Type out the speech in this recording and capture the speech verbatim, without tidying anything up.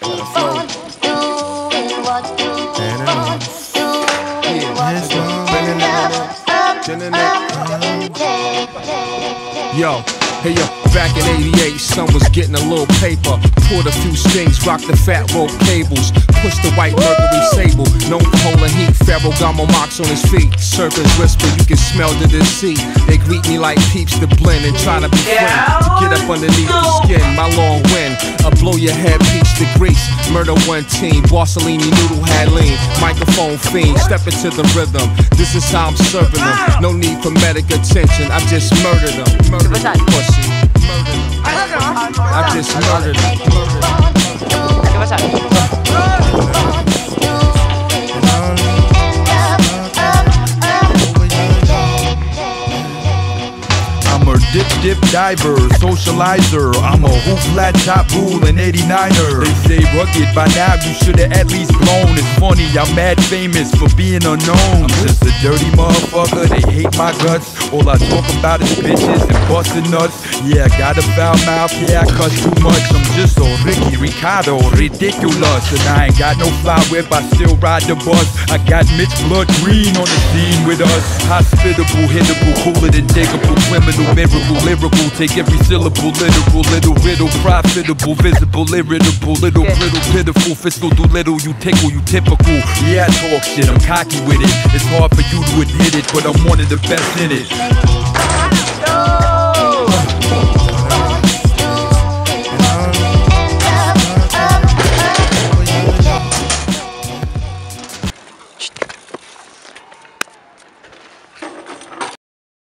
on doing what you want, doing what you want. Yo, hey yo, back in eighty-eight, son was getting a little paper. Poured a few strings, rocked the fat rope cables. Pushed the white Mercury Sable, known for holding heat. Pharaoh got my marks on his feet. Serpents whisper, you can smell the deceit. They greet me like peeps to blend and try to be friends. Get up underneath the skin, my long wind. I blow your head, peach to grease. Murder one team, Borsellini noodle had lean. Microphone fiend, step into the rhythm. This is how I'm serving them. No need for medic attention, I just murdered them. Murdered them, pussy. Murdered them. I just murdered them. I'm a dip dip diver, socializer. I'm a hoop flat top rule and eighty-niner. They say rugged, by now you should've at least blown. It's funny, I'm mad famous for being unknown. I'm just a dirty motherfucker, they hate my guts. All I talk about is bitches and busting nuts. Yeah, I got a foul mouth, yeah, I cuss too much. I'm just so Ricky Ricardo, ridiculous. And I ain't got no fly whip, I still ride the bus. I got Mitch Blood Green on the scene with us. Hospitable, hittable, cooler than Jacob, criminal, miracle, lyrical. Take every syllable, literal, little riddle, profitable, visible, irritable, little, little, pitiful, fiscal, do little, you tickle, you typical. Yeah, I talk shit, I'm cocky with it. It's hard for you to admit it, but I'm one of the best in it.